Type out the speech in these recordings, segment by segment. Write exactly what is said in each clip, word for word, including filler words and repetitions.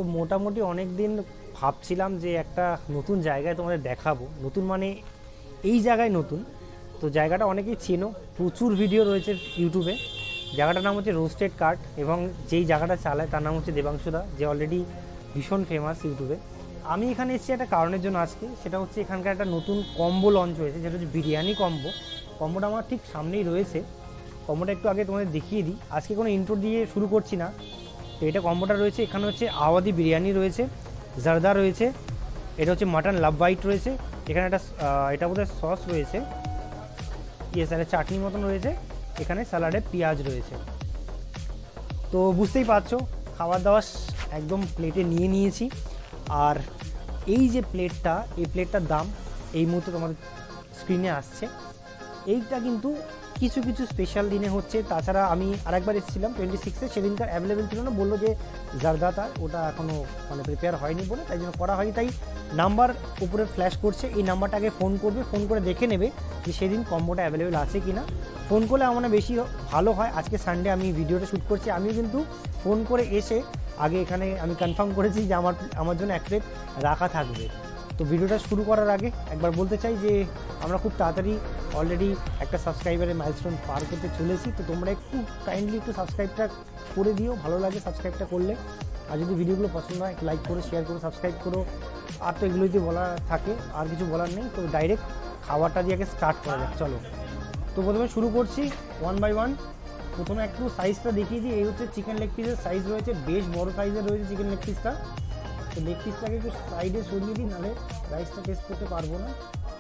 মোটামুটি অনেক দিন ভাবছিলাম যে একটা নতুন জায়গায় তোমাদের দেখাবো, নতুন মানে এই জায়গায় নতুন। তো জায়গাটা অনেকেই চেনো, প্রচুর ভিডিও রয়েছে ইউটিউবে। জায়গাটার নাম হচ্ছে রোস্টেড কার্ট, এবং যেই জায়গাটা চালায় তার নাম হচ্ছে দেবাংশুদা, যে অলরেডি ভীষণ ফেমাস ইউটিউবে। আমি এখানে এসেছি একটা কারণের জন্য আজকে, সেটা হচ্ছে এখানকার একটা নতুন কম্বো লঞ্চ হয়েছে, যেটা হচ্ছে বিরিয়ানি কম্বো। কম্বোটা আমার ঠিক সামনেই রয়েছে, কম্বোটা একটু আগে তোমাদের দেখিয়ে দিই। আজকে কোনো ইন্ট্রো দিয়ে শুরু করছি না। তো এটা কম্বোটা রয়েছে, এখানে হচ্ছে আওয়াদি বিরিয়ানি রয়েছে, জারদা রয়েছে, এটা হচ্ছে মাটন লাভ বাইট রয়েছে, এখানে একটা এটা বোধহয় সস রয়েছে, ইয়েস একটা চাটনি মতন রয়েছে, এখানে স্যালাডে পেঁয়াজ রয়েছে। তো বুঝতেই পারছো খাবার দাবার একদম প্লেটে নিয়ে নিয়েছি। আর এই যে প্লেটটা, এই প্লেটটার দাম এই মুহূর্তে তোমাদের স্ক্রিনে আসছে। এইটা কিন্তু কিছু কিছু স্পেশাল দিনে হচ্ছে, তাছাড়া আমি আরেকবার এসেছিলাম টোয়েন্টি সিক্সে, সেদিনকার অ্যাভেলেবেল ছিল না, বললো যে জারদাতা ওটা এখনও মানে প্রিপেয়ার হয়নি বলে, তাই জন্য করা হয়নি। তাই নাম্বার উপরে ফ্ল্যাশ করছে, এই নাম্বারটাকে ফোন করবে, ফোন করে দেখে নেবে যে সেদিন কম্বোটা অ্যাভেলেবেল আছে কি না। ফোন করলে আমার বেশি ভালো হয়। আজকে সানডে আমি ভিডিওটা শ্যুট করছি, আমিও কিন্তু ফোন করে এসে আগে এখানে আমি কনফার্ম করেছি যে আমার আমার জন্য এক প্লেট রাখা থাকবে। তো ভিডিওটা শুরু করার আগে একবার বলতে চাই যে আমরা খুব তাড়াতাড়ি অলরেডি একটা সাবস্ক্রাইবারের মাইলস্টোন পার করতে চলেছি। তো তোমরা একটু কাইন্ডলি একটু সাবস্ক্রাইবটা করে দিও, ভালো লাগে সাবস্ক্রাইবটা করলে। আর যদি ভিডিওগুলো পছন্দ হয় একটু লাইক করো, শেয়ার করো, সাবস্ক্রাইব করো। আর তো এগুলো যদি বলা থাকে আর কিছু বলার নেই। তো ডাইরেক্ট খাবারটা দিয়ে আগে স্টার্ট করা যাক, চলো। তো প্রথমে শুরু করছি ওয়ান বাই ওয়ান। প্রথমে একটু সাইজটা দেখিয়ে দিই। এই হচ্ছে চিকেন লেগ পিসের সাইজ রয়েছে, বেশ বড় সাইজের রয়েছে চিকেন লেগ পিসটা। তো লেগ পিসটাকে একটু সাইডে সরিয়ে দিই, নাহলে রাইসটা টেস্ট করতে পারবো না।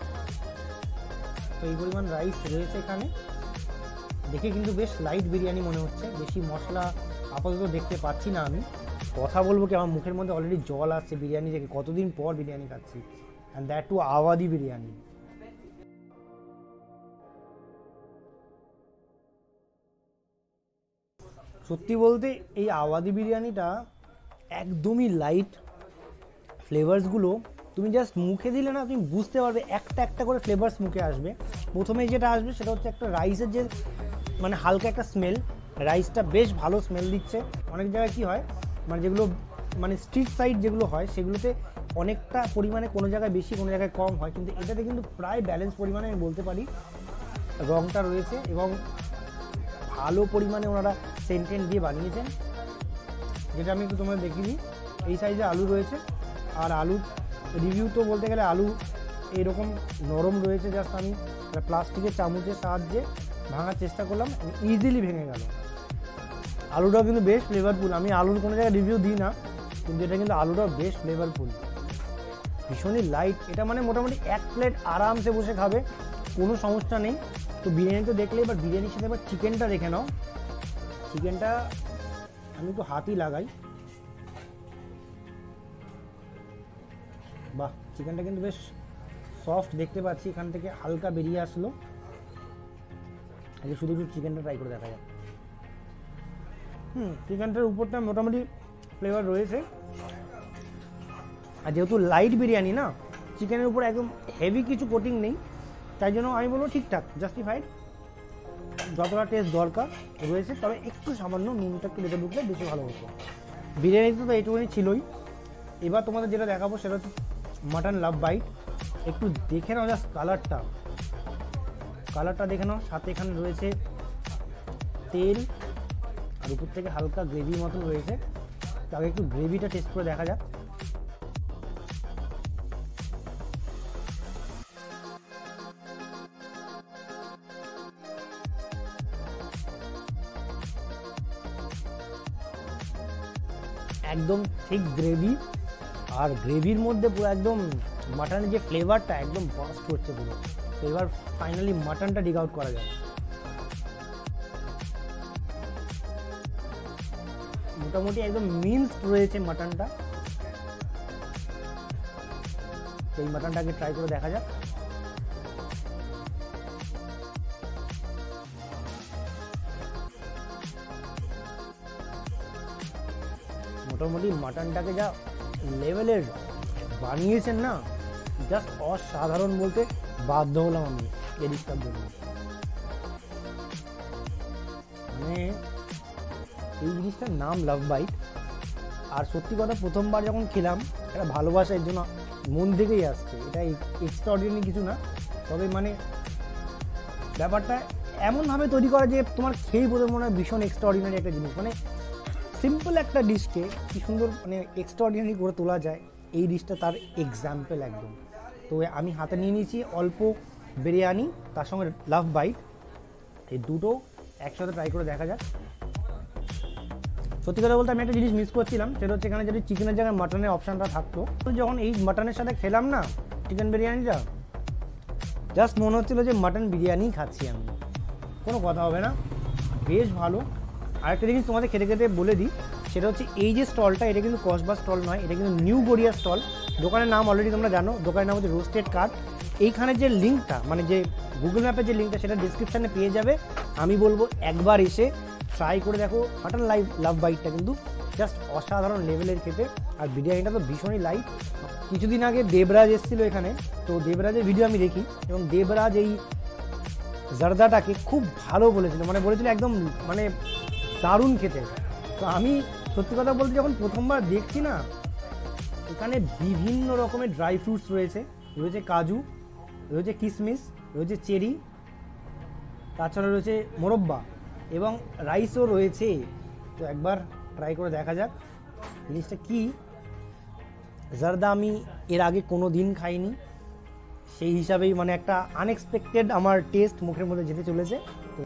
তো এই পরিমাণ রাইস রয়েছে এখানে। দেখে কিন্তু বেশ লাইট বিরিয়ানি মনে হচ্ছে, বেশি মশলা আপাতত দেখতে পাচ্ছি না। আমি কথা বলবো কি, আমার মুখের মধ্যে অলরেডি জল আসছে বিরিয়ানি দেখে, কতদিন পর বিরিয়ানি খাচ্ছি, and that too Awadhi biryani. সত্যি বলতে এই আওয়াদি বিরিয়ানিটা একদমই লাইট, ফ্লেভার্সগুলো তুমি জাস্ট মুখে দিলে না তুমি বুঝতে পারবে, একটা একটা করে ফ্লেভার্স মুখে আসবে। প্রথমে যেটা আসবে সেটা হচ্ছে একটা রাইসের যে মানে হালকা একটা স্মেল, রাইসটা বেশ ভালো স্মেল দিচ্ছে। অনেক জায়গায় কী হয়, মানে যেগুলো মানে স্ট্রিট সাইড যেগুলো হয় সেগুলোতে অনেকটা পরিমাণে কোনো জায়গায় বেশি কোনো জায়গায় কম হয়, কিন্তু এটাতে কিন্তু প্রায় ব্যালেন্স পরিমাণে আমি বলতে পারি রঙটা রয়েছে, এবং ভালো পরিমাণে ওনারা সেন্টেন্ট দিয়ে বানিয়েছেন, যেটা আমি একটু তোমাদের দেখিয়ে দিই। এই সাইজে আলু রয়েছে, আর আলু রিভিউ তো বলতে গেলে আলু এরকম নরম রয়েছে, জাস্ট আমি প্লাস্টিকের চামচের সাহায্যে ভাঙার চেষ্টা করলাম, ইজিলি ভেঙে গেল। আলুটাও কিন্তু বেশ ফ্লেভারফুল। আমি আলুর কোনো জায়গায় রিভিউ দিই না, কিন্তু এটা কিন্তু আলুটাও বেশ ফ্লেভারফুল, ভীষণই লাইট। এটা মানে মোটামুটি এক প্লেট আরামসে বসে খাবে, কোনো সমস্যা নেই। তো বিরিয়ানি তো দেখলে, এবার বিরিয়ানির সাথে এবার চিকেনটা দেখে নাও। চিকেনটা আমি একটু হাতই লাগাই, বাহ, চিকেনটা কিন্তু বেশ সফট দেখতে পাচ্ছি, এখান থেকে হালকা বেরিয়ে আসলো। আগে শুধু একটু চিকেনটা ট্রাই করে দেখা যায়। হুম চিকেনটার উপরটা মোটামুটি ফ্লেভার রয়েছে, আর যেহেতু লাইট বিরিয়ানি না, চিকেনের উপর একদম হেভি কিছু কোটিং নেই, তাই জন্য আমি বলবো ঠিকঠাক, জাস্টিফাইড, যতটা টেস্ট দরকার রয়েছে। তবে একটু সামান্য নুনটা একটু বেঁধে ঢুকলে বেশি ভালো হতো। বিরিয়ানিতে তো এইটুকুনি ছিলই। এবার তোমাদের যেটা দেখাবো সেটা হচ্ছে মাটন লাভ বাইট। একটু দেখে নাও জাস্ট কালারটা, কালারটা দেখে নাও। সাথে এখানে রয়েছে তেল, আর উপর থেকে হালকা গ্রেভি মতন রয়েছে। তাকে একটু গ্রেভিটা টেস্ট করে দেখা যাক। একদম ঠিক গ্রেভি, আর গ্রেভির মধ্যে পুরো একদম মাটনের যে ফ্লেভারটা একদম বাস্ট করছে পুরো। তো এবার ফাইনালি মাটনটা ডিগ আউট করা যায়। মোটামুটি একদম মিন্সড রয়েছে মাটনটা। তো এই মাটনটাকে ট্রাই করে দেখা যাক। মোটামুটি মাটনটাকে যা লেভেলের বানিয়েছেন না, জাস্ট অসাধারণ বলতে বাধ্য হলাম আমি এই ডিশটার জন্য। মানে এই জিনিসটার নাম লাভ বাইট, আর সত্যি কথা প্রথমবার যখন খেলাম এটা ভালোবাসা এর জন্য মন থেকেই আসছে, এটা এক্সট্রাঅর্ডিনারি কিছু না, তবে মানে ব্যাপারটা এমনভাবে তৈরি করা যে তোমার খেয়েই বোধহয় মনে হয় ভীষণ এক্সট্রাঅর্ডিনারি একটা জিনিস। মানে সিম্পল একটা ডিশকে কী সুন্দর মানে এক্সট্রাঅর্ডিনারি করে তোলা যায়, এই ডিশটা তার এক্সাম্পল একদম। তো আমি হাতে নিয়ে নিয়েছি অল্প বিরিয়ানি, তার সঙ্গে লাভ বাইট, এই দুটো একসাথে ট্রাই করে দেখা যাক। সত্যি কথা বলতে আমি একটা জিনিস মিস করছিলাম, সেটা হচ্ছে এখানে যদি চিকেনের জায়গায় মাটনের অপশানটা থাকতো, তো যখন এই মাটনের সাথে খেলাম না চিকেন বিরিয়ানিটা, জাস্ট মনে হচ্ছিলো যে মাটন বিরিয়ানি খাচ্ছি আমি, কোনো কথা হবে না, বেশ ভালো। আরেকটা জিনিস তোমাদের খেতে খেতে বলে দিই, সেটা হচ্ছে এই যে স্টলটা, এটা কিন্তু কসবা স্টল নয়, এটা কিন্তু নিউ গড়িয়া স্টল। দোকানের নাম অলরেডি তোমরা জানো, দোকানের নাম হচ্ছে রোস্টেড কাট। এইখানে যে লিঙ্কটা মানে যে গুগল ম্যাপের যে লিঙ্কটা সেটা ডিসক্রিপশানে পেয়ে যাবে। আমি বলবো একবার এসে ট্রাই করে দেখো, মাটন লাইভ লাভ বাইটটা কিন্তু জাস্ট অসাধারণ লেভেলের খেতে, আর বিরিয়ানিটা তো ভীষণই লাইট। কিছুদিন আগে দেবরাজ এসেছিলো এখানে, তো দেবরাজের ভিডিও আমি দেখি এবং দেবরাজ এই জারদাটাকে খুব ভালো বলেছিল, মানে বলেছিল একদম মানে দারুণ খেতে। তো আমি সত্যি কথা বলতে যখন প্রথমবার দেখছি না, এখানে বিভিন্ন রকমের ড্রাই ফ্রুটস রয়েছে, রয়েছে কাজু, রয়েছে কিশমিশ, রয়েছে চেরি, তাছাড়া রয়েছে মোরব্বা এবং রাইসও রয়েছে। তো একবার ট্রাই করে দেখা যাক জিনিসটা কি। জারদা আমি এর আগে কোনো দিন খাইনি, সেই হিসাবেই মানে একটা আনএক্সপেক্টেড আমার টেস্ট মুখের মধ্যে যেতে চলেছে।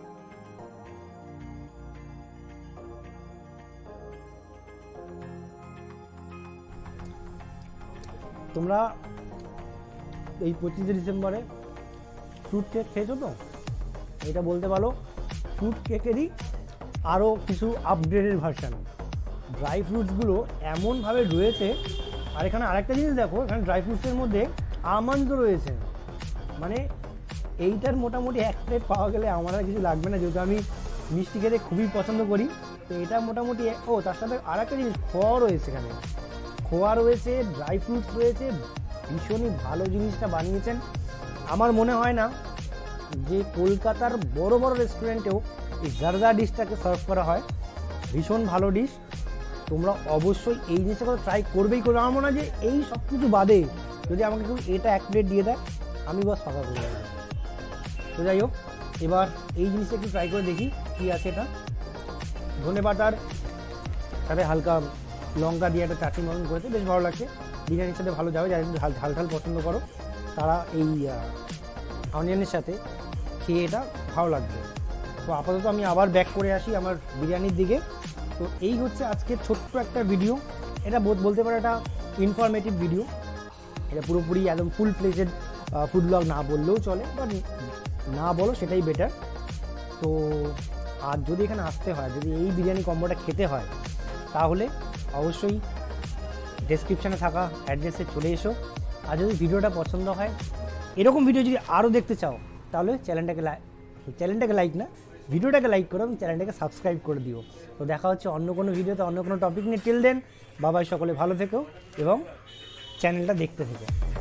তোমরা এই পঁচিশে ডিসেম্বরে ফ্রুট কেক খেয়েছো তো? এটা বলতে পারো ফ্রুট কেকেরই আরও কিছু আপগ্রেডেড ভার্সান। ড্রাই ফ্রুটসগুলো এমনভাবে রয়েছে, আর এখানে আরেকটা জিনিস দেখো, এখানে ড্রাই ফ্রুটসের মধ্যে আমন্ডও রয়েছে। মানে এইটার মোটামুটি এক প্লেট পাওয়া গেলে আমার আর কিছু লাগবে না, যেহেতু আমি মিষ্টি খেতে খুবই পছন্দ করি। তো এটা মোটামুটি, ও তার সাথে আর একটা জিনিস খোয়া রয়েছে, এখানে খোয়া রয়েছে, ড্রাই ফ্রুটস রয়েছে, ভীষণই ভালো জিনিসটা বানিয়েছেন। আমার মনে হয় না যে কলকাতার বড় বড় রেস্টুরেন্টেও এই জারদা ডিশটাকে সার্ভ করা হয়। ভীষণ ভালো ডিশ, তোমরা অবশ্যই এই জিনিসটা করে ট্রাই করবেই করবে। আমার মনে হয় যে এই সব কিছু বাদে যদি আমাকে কেউ এটা এক প্লেট দিয়ে দেয়, আমি বাস ফাঁকা করে দেবো। তো যাই হোক, এবার এই জিনিসটা একটু ট্রাই করে দেখি কী আছে। এটা ধনে পাতার সাথে হালকা লঙ্কা দিয়ে একটা চাটনি মতন করেছে, বেশ ভালো লাগছে। বিরিয়ানির সাথে ভালো যাবে, যারা কিন্তু ঝাল ঝাল ঝাল পছন্দ করো তারা এই অনিয়নের সাথে খেয়ে এটা ভালো লাগবে। তো আপাতত আমি আবার ব্যাক করে আসি আমার বিরিয়ানির দিকে। তো এই হচ্ছে আজকের ছোট্ট একটা ভিডিও, এটা বলতে পারো একটা ইনফরমেটিভ ভিডিও। এটা পুরোপুরি একদম ফুল ফ্লেজেড ফুড ব্লগ না বললেও চলে, বা না বলো সেটাই বেটার। তো আর যদি এখানে আসতে হয়, যদি এই বিরিয়ানি কম্বোটা খেতে হয়, তাহলে অবশ্যই ডেসক্রিপশানে থাকা অ্যাড্রেসে চলে এসো। আর যদি ভিডিওটা পছন্দ হয়, এরকম ভিডিও যদি আরও দেখতে চাও, তাহলে চ্যানেলটাকে চ্যানেলটাকে লাইক না ভিডিওটাকে লাইক করো এবং চ্যানেলটাকে সাবস্ক্রাইব করে দিও। তো দেখা হচ্ছে অন্য কোনো ভিডিওতে, অন্য কোনো টপিক নিয়ে। টিল দেন বাবাই, সকলে ভালো থেকো এবং চ্যানেলটা দেখতে থেকো।